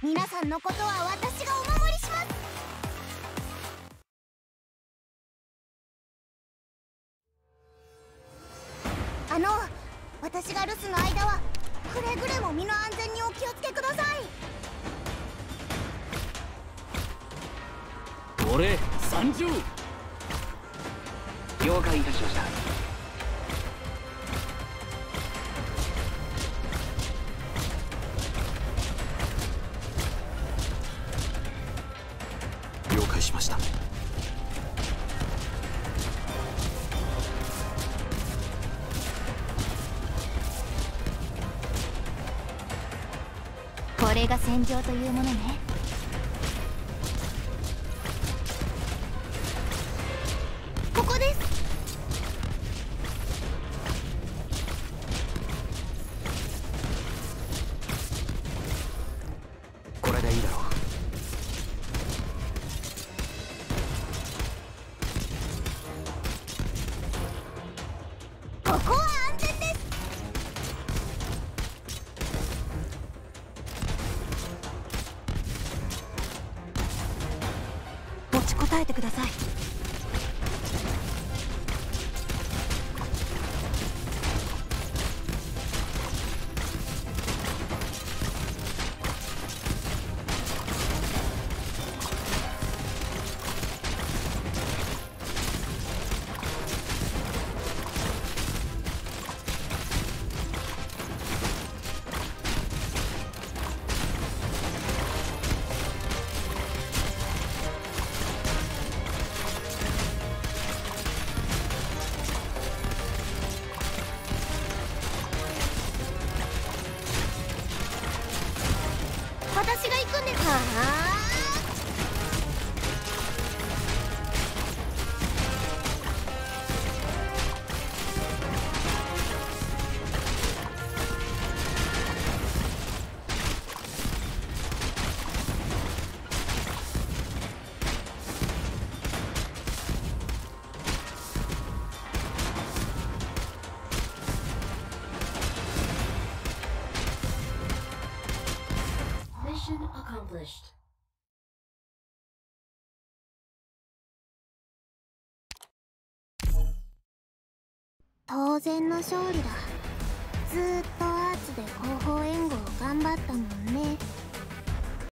皆さんのことは私がお守りします。私が留守の間はくれぐれも身の安全にお気をつけください。 俺参上。 了解いたしました。 了解しました。 これが戦場というものね。ここです。 これでいいだろう。 ここは安全です。持ちこたえてください。私が行くんです。はあ。 Mission accomplished. 当然の勝利だ。ずーっとアーツで後方援護を頑張ったもんね。